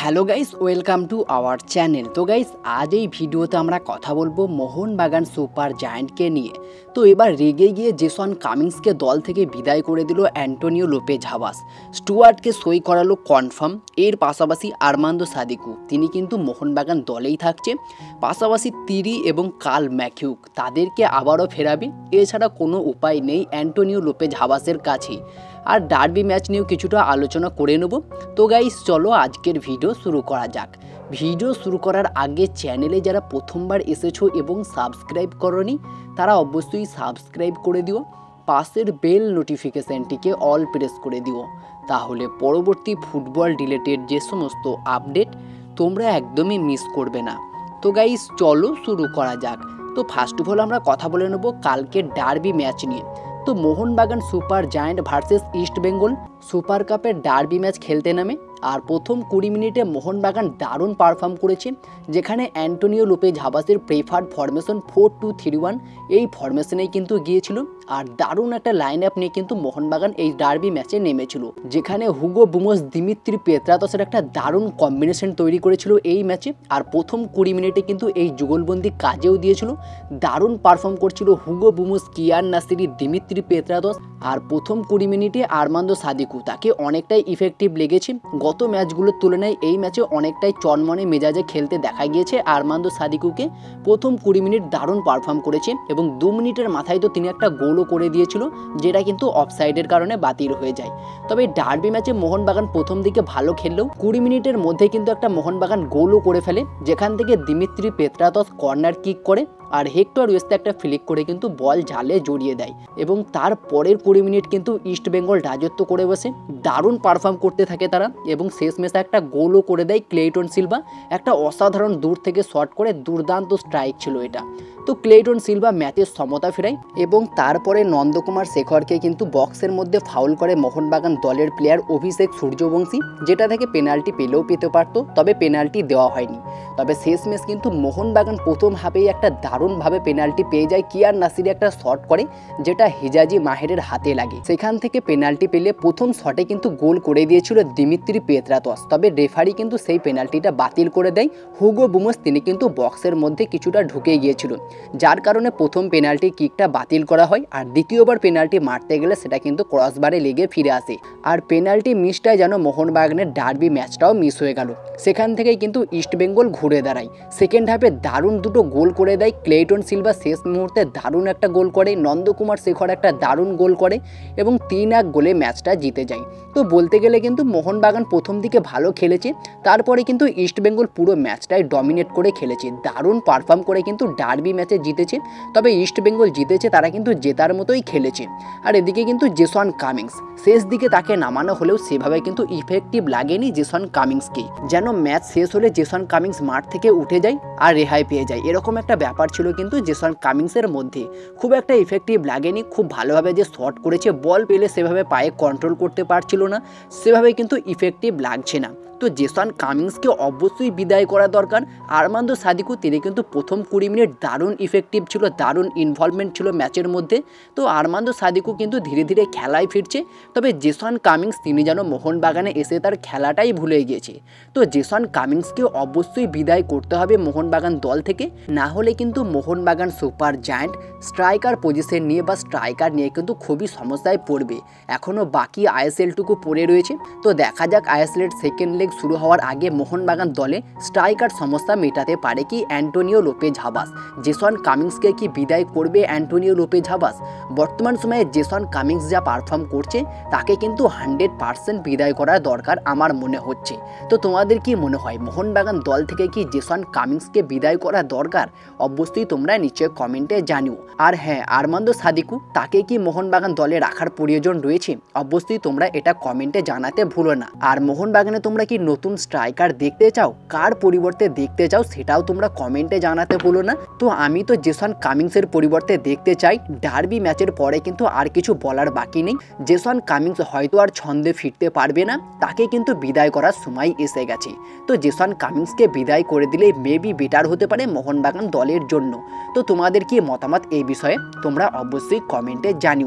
Hello guys, welcome to our channel. তো guys, আজ এই ভিডিওতে আমরা কথা বলবো মোহনবাগান সুপার জায়ান্টকে নিয়ে। তো এবার রেগে গিয়ে জেসন কামিন্সকে দল থেকে বিদায় করে দিল অ্যান্টোনিও লোপেজ হাবাস। স্টুয়ার্টকে সই করালো কনফার্ম। এর পাশাপাশি আর্মান্দো সাদিকু তিনি কিন্তু মোহনবাগান দলেই থাকছে। পাশাপাশি তিরি এবং কার্ল ম্যাকিউক তাদেরকে আবারও ফেরাবে। এছাড়া কোনো উপায় নেই অ্যান্টোনিও লোপেজ হাবাসের কাছেই। আর ডার্বি ম্যাচ নিয়েও কিছুটা আলোচনা করে নেব। তো গাইস, চলো আজকের ভিডিও শুরু করা যাক। ভিডিও শুরু করার আগে চ্যানেলে যারা প্রথমবার এসেছো এবং সাবস্ক্রাইব করোনি তারা অবশ্যই সাবস্ক্রাইব করে দিও। পাশের বেল নোটিফিকেশানটিকে অল প্রেস করে দিও, তাহলে পরবর্তী ফুটবল রিলেটেড যে সমস্ত আপডেট তোমরা একদমই মিস করবে না। তো গাইস, চলো শুরু করা যাক। তো ফার্স্ট অফ অল আমরা কথা বলে নেব কালকের ডার্বি ম্যাচ নিয়ে। তো Mohun Bagan super giant versus East Bengal super কাপের ডার্বি ম্যাচ খেলতে নামে। আর প্রথম 20 মিনিটে মোহনবাগান দারুণ পারফর্ম করেছে, যেখানে অ্যান্টোনিও লোপেজ হাবাসের প্রেফার্ড ফরমেশন 4-2-3-1 এই ফরমেশনেই কিন্তু গিয়েছিল। আর দারুণ একটা লাইন আপ নিয়ে কিন্তু মোহনবাগান এই ডার্বি ম্যাচে নেমেছিল, যেখানে হুগো বুমোস দিমিত্রি পেত্রাতসের একটা দারুণ কম্বিনেশন তৈরি করেছিল এই ম্যাচে। আর প্রথম 20 মিনিটে কিন্তু এই যুগলবন্দি কাজেও দিয়েছিল। দারুণ পারফর্ম করছিল Hugo Boumous, Kiyan Nassiri, Dimitri Petratos. আর প্রথম 20 মিনিটে আর্মান্দো সাদিকু তাকে অনেকটাই ইফেক্টিভ লেগেছে। গত ম্যাচগুলোর তুলনায় এই ম্যাচে অনেকটাই চনমনে মেজাজে খেলতে দেখা গিয়েছে আর্মান্দো সাদিকুকে। প্রথম 20 মিনিট দারুণ পারফর্ম করেছে এবং 2 মিনিটের মাথায় তো তিনি একটা গোলও করে দিয়েছিল, যেটা কিন্তু অফসাইডের কারণে বাতিল হয়ে যায়। তবে ডার্বি ম্যাচে মোহনবাগান প্রথম দিকে ভালো খেললেও 20 মিনিটের মধ্যে কিন্তু একটা মোহনবাগান গোলও করে ফেলে, যেখান থেকে দিমিত্রি পেত্রাতস কর্নার কিক করে আর হেক্টর ওয়েস্তে একটা ফ্লিক করে কিন্তু বল জালে জড়িয়ে দেয়। এবং তার পরের 20 মিনিট কিন্তু ইস্ট বেঙ্গল রাজত্ব করে বসে, দারুণ পারফর্ম করতে থাকে তারা এবং শেষমেশে একটা গোলও করে দেয় ক্লেইটন সিলভা। একটা অসাধারণ দূর থেকে শট করে দুর্দান্ত স্ট্রাইক ছিল এটা। তো ক্লেইটন সিলভা ম্যাচের সমতা ফেরায় এবং তারপরে নন্দকুমার শেখরকে কিন্তু বক্সের মধ্যে ফাউল করে মোহনবাগান দলের প্লেয়ার অভিষেক সূর্যবংশী, যেটা থেকে পেনাল্টি পেলেও পেতে পারতো, তবে পেনাল্টি দেওয়া হয়নি। তবে শেষমেশ কিন্তু মোহনবাগান প্রথম হাফেই একটা দারুণভাবে পেনাল্টি পেয়ে যায়। কিয়ান নাসিরি একটা শট করে, যেটা হিজাজি মাহেরের হাতে লাগে। সেখান থেকে পেনাল্টি পেলে প্রথম শটে কিন্তু গোল করে দিয়েছিল দিমিত্রি পেত্রাতস। তবে রেফারি কিন্তু সেই পেনাল্টিটা বাতিল করে দেয়। হুগো বুমোস তিনি কিন্তু বক্সের মধ্যে কিছুটা ঢুকে গিয়েছিল, যার কারণে প্রথম পেনাল্টি কিকটা বাতিল করা হয়। আর দ্বিতীয়বার পেনাল্টি মারতে গেলে সেটা কিন্তু ক্রসবারে লেগে ফিরে আসে। আর পেনাল্টি মিসটাই যেন মোহনবাগানের ডার্বি ম্যাচটাও মিস হয়ে গেল। সেখান থেকেই কিন্তু ইস্ট বেঙ্গল ঘুরে দাঁড়ায়। সেকেন্ড হাফে দারুণ দুটো গোল করে দেয় ক্লেইটন সিলভা, শেষ মুহূর্তে দারুণ একটা গোল করে, নন্দকুমার শেখর একটা দারুণ গোল করে এবং 3-1 গোলে ম্যাচটা জিতে যায়। তো বলতে গেলে কিন্তু মোহনবাগান প্রথম দিকে ভালো খেলেছে, তারপরে কিন্তু ইস্ট বেঙ্গল পুরো ম্যাচটাই ডমিনেট করে খেলেছে, দারুণ পারফর্ম করে কিন্তু ডার্বি ম্যাচে জিতেছে। তবে ইস্ট বেঙ্গল জিতেছে, তারা কিন্তু জেতার মতোই খেলেছে। আর এদিকে কিন্তু জেসন কামিন্স শেষ দিকে তাকে নামানো হলেও সেভাবে কিন্তু ইফেক্টিভ লাগেনি জেসন কামিন্সকে। যেন ম্যাচ শেষ হলে জেসন কামিন্স মাঠ থেকে উঠে যায় আর রেহাই পেয়ে যায়, এরকম একটা ব্যাপার ছিল কিন্তু জেসন কামিন্সের মধ্যে। খুব একটা ইফেক্টিভ লাগেনি। খুব ভালোভাবে যে শট করেছে, বল পেলে সেভাবে পায়ে কন্ট্রোল করতে পারছিল না, সেভাবে কিন্তু ইফেক্টিভ লাগছে না। তো জেসন কামিন্সকে অবশ্যই বিদায় করা দরকার। আর্মান্দো সাদিকু তিনি কিন্তু প্রথম 20 মিনিট দারুণ ইফেক্টিভ ছিল, দারুণ ইনভলভমেন্ট ছিল ম্যাচের মধ্যে। তো আর্মান্দো সাদিকু কিন্তু ধীরে ধীরে খেলায় ফিরছে। তবে জেসন কামিন্স তিনি যেন মোহনবাগানে এসে তার খেলাটাই ভুলে গিয়েছে। তো জেসন কামিন্সকে অবশ্যই বিদায় করতে হবে মোহনবাগান দল থেকে, না হলে কিন্তু Mohun Bagan super giant striker position নিয়ে বা স্ট্রাইকার নিয়ে কিন্তু খুবই সমস্যায় পড়বে। এখনও বাকি আইএসএলটুকু পড়ে রয়েছে। তো দেখা যাক আইএসএলের সেকেন্ড লেগ শুরু হওয়ার আগে মোহনবাগান দলে স্ট্রাইকার সমস্যা মেটাতে পারে কি অ্যান্টোনিও লোপেজ হাবাস। জেসন কামিন্সকে কি বিদায় করবে অ্যান্টোনিও লোপেজ হাবাস? বর্তমান সময়ে জেসন কামিন্স যা পারফর্ম করছে তাকে কিন্তু 100% বিদায় করা দরকার আমার মনে হচ্ছে। তো তোমাদের কি মনে হয় মোহনবাগান দল থেকে কি জেসন কামিন্সকে বিদায় করা দরকার? অবশ্যই তোমরা নিচে কমেন্টে জানিও। আর হ্যাঁ, আর্মান্দো সাদিকু তাকে কি মোহনবাগান দলে রাখার প্রয়োজন রয়েছে? অবশ্যই তোমরা এটা কমেন্টে জানাতে ভুলো না। আর মোহনবাগানে তোমরা কি নতুন স্ট্রাইকার দেখতে চাও? কার পরিবর্তে দেখতে চাও সেটাও তোমরা কমেন্টে জানাতে ভুলো না। তো আমি তো জেসন কামিন্সের পরিবর্তে দেখতে চাই। ডার্বি ম্যাচের পরে কিন্তু আর কিছু বলার বাকি নেই। জেসন কামিন্স হয়তো আর ছন্দে ফিরতে পারবে না, তাকে কিন্তু বিদায় করার সময় এসে গেছে। তো জেসন কামিন্সকে বিদায় করে দিলে মেবি বেটার হতে পারে মোহনবাগান দলের জন্য। তো তোমাদের কি মতামত এই বিষয়ে তোমরা অবশ্যই কমেন্টে জানিও।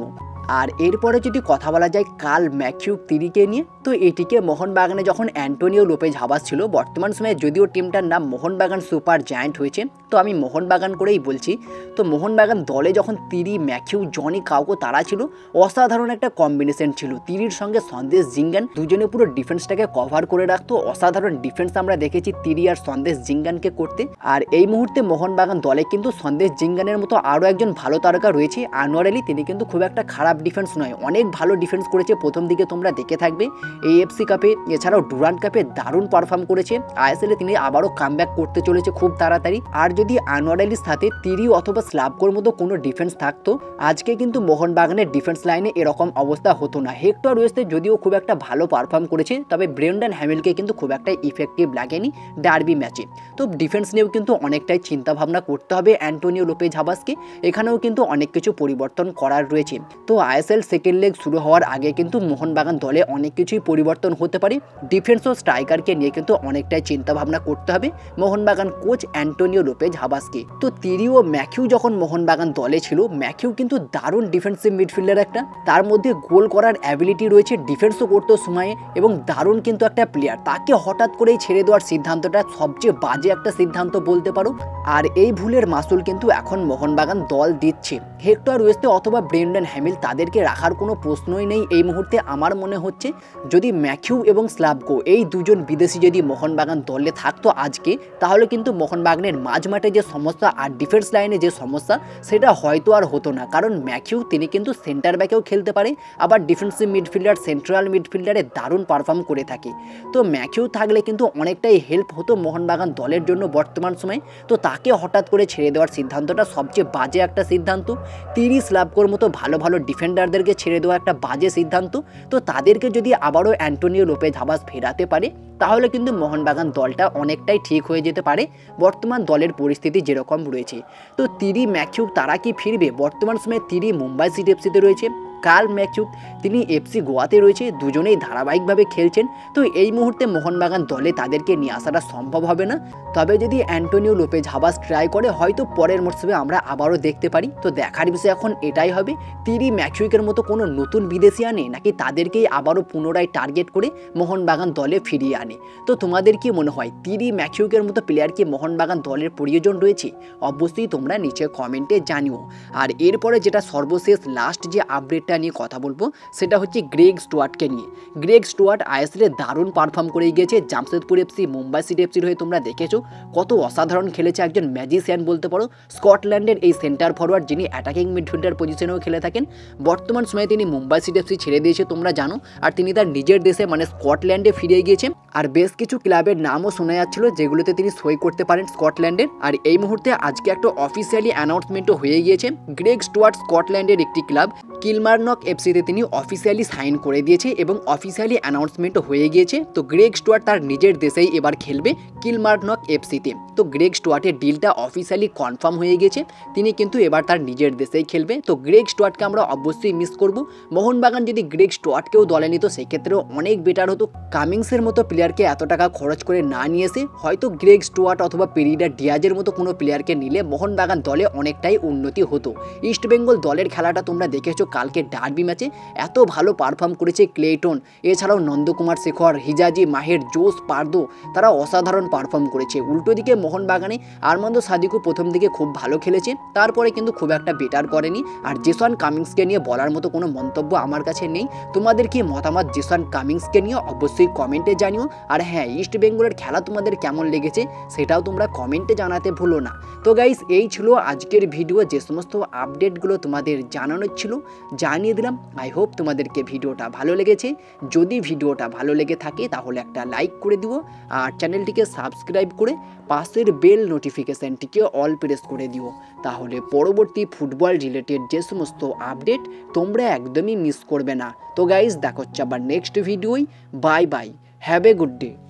আর এরপরে যদি কথা বলা যায় কার্ল ম্যাকিউ তিরিকে নিয়ে, তো এটিকে মোহনবাগানে যখন অ্যান্টোনিও লোপেজ হাবাস ছিল, বর্তমান সময়ে যদিও টিমটার নাম মোহনবাগান সুপার জায়ান্ট হয়েছে, তো আমি মোহনবাগান করেই বলছি। তো মোহনবাগান দলে যখন তিরি, ম্যাকিউ, জনি কাউকো তারা ছিল, অসাধারণ একটা কম্বিনেশন ছিল। তিরির সঙ্গে সন্দেশ জিঙ্গান দুজনে পুরো ডিফেন্সটাকে কভার করে রাখতো। অসাধারণ ডিফেন্স আমরা দেখেছি তিরি আর সন্দেশ জিঙ্গানকে করতে। আর এই মুহূর্তে মোহনবাগান দলে কিন্তু সন্দেশ জিঙ্গানের মতো আরও একজন ভালো তারকা রয়েছে, আনোয়ার আলী। তিনি কিন্তু খুব একটা খারাপ ডিফেন্স নয়, অনেক ভালো ডিফেন্স করেছে। প্রথম দিকে তোমরা দেখে থাকবে AFC কাপে, এছাড়াও ডুরান্ট কাপে দারুণ পারফর্ম করেছে। ISL-এ তিনি আবারও কামব্যাক করতে চলেছে খুব তাড়াতাড়ি। আর যদি আনোয়ার আলীর সাথে তিরি অথবা স্লাভকোর মতো কোনো ডিফেন্স থাকতো, আজকে কিন্তু মোহনবাগানের ডিফেন্স লাইনে এরকম অবস্থা হতো না। হেক্টর ওয়েস্টে যদিও খুব একটা ভালো পারফর্ম করেছে, তবে ব্রেন্ডন হ্যামিলকে কিন্তু খুব একটা ইফেক্টিভ লাগেনি ডার্বি ম্যাচে। তো ডিফেন্স নিয়েও কিন্তু অনেকটাই চিন্তাভাবনা করতে হবে অ্যান্টোনিও লোপেজ হাবাসকে। এখানেও কিন্তু অনেক কিছু পরিবর্তন করার রয়েছে। তো ISL সেকেন্ড লেগ শুরু হওয়ার আগে কিন্তু মোহনবাগান দলে অনেক কিছুই পরিবর্তন হতে পারে। ডিফেন্স ও স্ট্রাইকারকে নিয়ে কিন্তু অনেকটাই চিন্তাভাবনা করতে হবে মোহনবাগান কোচ অ্যান্টোনিও লোপেজ হাবাসকে। তো তিরি ও ম্যাকিউ যখন মোহনবাগান দলে ছিল, ম্যাকিউ কিন্তু দারুণ ডিফেন্সিভ মিডফিল্ডার একটা, তার মধ্যে গোল করার অ্যাবিলিটি রয়েছে, ডিফেন্সও করতো সময়ে, এবং দারুণ কিন্তু একটা প্লেয়ার। তাকে হঠাৎ করেই ছেড়ে দেওয়ার সিদ্ধান্তটা সবচেয়ে বাজে একটা সিদ্ধান্ত বলতে পারো। আর এই ভুলের মাসুল কিন্তু এখন মোহনবাগান দল দিচ্ছে। হেক্টর ওয়েস্টে অথবা ব্রেন্ডন হ্যামিল তাদেরকে রাখার কোনো প্রশ্নই নেই এই মুহূর্তে। আমার মনে হচ্ছে যদি ম্যাকিউ এবং স্লাভকো এই দুজন বিদেশি যদি মোহনবাগান দলে থাকতো আজকে, তাহলে কিন্তু মোহনবাগানের মাঝমাঠে যে সমস্যা আর ডিফেন্স লাইনে যে সমস্যা, সেটা হয়তো আর হতো না। কারণ ম্যাকিউ তিনি কিন্তু সেন্টার ব্যাকেও খেলতে পারে, আবার ডিফেন্সিভ মিডফিল্ডার, সেন্ট্রাল মিডফিল্ডারে দারুণ পারফর্ম করে থাকে। তো ম্যাকিউ থাকলে কিন্তু অনেকটাই হেল্প হতো মোহনবাগান দলের জন্য বর্তমান সময়ে। তো তাকে হঠাৎ করে ছেড়ে দেওয়ার সিদ্ধান্তটা সবচেয়ে বাজে একটা সিদ্ধান্ত। তিরি, স্লাভকোর মতো ভালো ভালো ডিফেন্ডারদেরকে ছেড়ে দেওয়া একটা বাজে সিদ্ধান্ত। তো তাদেরকে যদি আবারও অ্যান্টোনিও লোপেজ হাবাস ফেরাতে পারে, তাহলে কিন্তু মোহনবাগান দলটা অনেকটাই ঠিক হয়ে যেতে পারে বর্তমান দলের পরিস্থিতি যেরকম রয়েছে। তো তিরি, ম্যাকিউ তারা কি ফিরবে? বর্তমান সময়ে তিরি মুম্বাই সিটি এফসিতে রয়েছে, কার্ল ম্যাকিউ তিনি FC গোয়াতে রয়েছে, দুজনেই ধারাবাহিকভাবে খেলছেন। তো এই মুহূর্তে মোহনবাগান দলে তাদেরকে নিয়ে আসাটা সম্ভব হবে না। তবে যদি অ্যান্টোনিও লোপেজ হাবাস ট্রাই করে, হয়তো পরের মরশুমে আমরা আবারও দেখতে পারি। তো দেখার বিষয় এখন এটাই হবে, তিরি, ম্যাকিউকের মতো কোনো নতুন বিদেশি আনে, নাকি তাদেরকেই আবারও পুনরায় টার্গেট করে মোহনবাগান দলে ফিরিয়ে আনে। তো তোমাদের কি মনে হয়, তিরি, ম্যাকিউকের মতো প্লেয়ার কি মোহনবাগান দলের প্রয়োজন রয়েছে? অবশ্যই তোমরা নিচে কমেন্টে জানিও। আর এরপরে যেটা সর্বশেষ লাস্ট যে আপডেটটা নিয়ে কথা বলবো, সেটা হচ্ছে গ্রেগ স্টুয়ার্টকে নিয়ে। গ্রেগ স্টুয়ার্ট ISL-এ দারুণ পারফর্ম করে গিয়েছে। জামশেদপুর FC, মুম্বাই সিটি এফসির হয়ে তোমরা দেখেছো কত অসাধারণ খেলেছে, একজন ম্যাজিশিয়ান বলতে পারো। স্কটল্যান্ডের এই সেন্টার ফরওয়ার্ড, যিনি অ্যাটাকিং মিডফিল্ডার পজিশনেও খেলে থাকেন। বর্তমান সময়ে তিনি মুম্বাই সিটি এফসি ছেড়ে দিয়েছে তোমরা জানো, আর তিনি তার নিজের দেশে মানে স্কটল্যান্ডে ফিরে গিয়েছেন। আর বেশ কিছু ক্লাবের নামও শোনা যাচ্ছিল যেগুলোতে তিনি সই করতে পারেন স্কটল্যান্ডের। আর এই মুহূর্তে আজকে একটা অফিসিয়ালি অ্যানাউন্সমেন্টও হয়ে গিয়েছে। গ্রেগ স্টুয়ার্ট স্কটল্যান্ডের একটি ক্লাব কিলমারনক এফসিতে তিনি অফিসিয়ালি সাইন করে দিয়েছে এবং অফিসিয়ালি অ্যানাউন্সমেন্টও হয়ে গিয়েছে। তো গ্রেগ স্টুয়ার্ট তার নিজের দেশেই এবার খেলবে কিলমারনক এফসিতে। তো গ্রেগ স্টুয়ার্টের ডিলটা অফিসিয়ালি কনফার্ম হয়ে গেছে, তিনি কিন্তু এবার তার নিজের দেশেই খেলবে। তো গ্রেগ স্টুয়ার্টকে আমরা অবশ্যই মিস করব। মোহনবাগান যদি গ্রেগ স্টুয়ার্টকেও দলে নিত, সেক্ষেত্রেও অনেক বেটার হতো। কামিংসের মতো প্লেয়ারকে এত টাকা খরচ করে না নিয়ে এসে হয়তো গ্রেগ স্টুয়ার্ট অথবা পেরিডা ডিয়াজের মতো কোনো প্লেয়ারকে নিলে মোহনবাগান দলে অনেকটাই উন্নতি হতো। ইস্টবেঙ্গল দলের খেলাটা তোমরা দেখেছো কালকে ডার্বি ম্যাচে, এত ভালো পারফর্ম করেছে ক্লেটন, এছাড়াও নন্দকুমার শেখর, হিজাজি, মাহের, জোস, পার্দো, তারা অসাধারণ পারফর্ম করেছে। উল্টো দিকে মোহনবাগানে আরমান্দো সাদিকু প্রথম দিকে খুব ভালো খেলেছে, তারপরে কিন্তু খুব একটা বেটার করেনি। আর জেসন কামিংসকে নিয়ে বলার মতো কোনো মন্তব্য আমার কাছে নেই। তোমাদের কি মতামত জেসন কামিংসকে নিয়ে অবশ্যই কমেন্টে জানিও। আর হ্যাঁ, ইস্ট বেঙ্গলের খেলা তোমাদের কেমন লেগেছে সেটাও তোমরা কমেন্টে জানাতে ভুলো না। তো গাইস, এই ছিল আজকের ভিডিও, যে সমস্ত আপডেটগুলো তোমাদের জানানোর ছিল জানিয়ে দিলাম। আই হোপ তোমাদেরকে ভিডিওটা ভালো লেগেছে। যদি ভিডিওটা ভালো লেগে থাকে তাহলে একটা লাইক করে দিও, আর চ্যানেলটিকে সাবস্ক্রাইব করে পাশের বেল নোটিফিকেশানটিকে অল প্রেস করে দিও। তাহলে পরবর্তী ফুটবল রিলেটেড যে সমস্ত আপডেট তোমরা একদমই মিস করবে না। তো গাইস, দেখা হচ্ছে আবার নেক্সট ভিডিওই। Bye bye, have a good day.